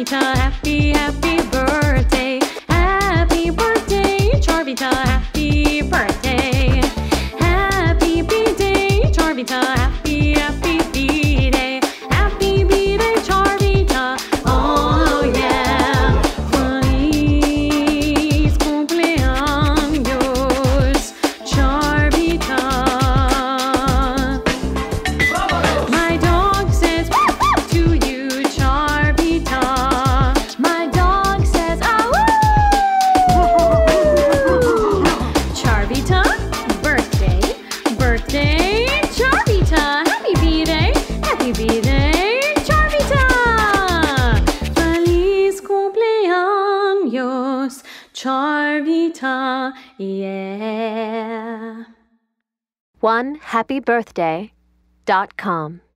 Charvita, happy, happy birthday. Happy birthday, Charvita, happy birthday. Happy B-Day, Charvita, happy, happy B-Day. Happy B-Day, Charvita, oh yeah. Feliz cumpleaños, Charvita. My dog says to you, Charvita. My dog says, ah, woo! Charvita, birthday, birthday, Charvita. Happy B-Day, Charvita. Feliz cumpleaños, Charvita, yeah. OneHappyBirthday.com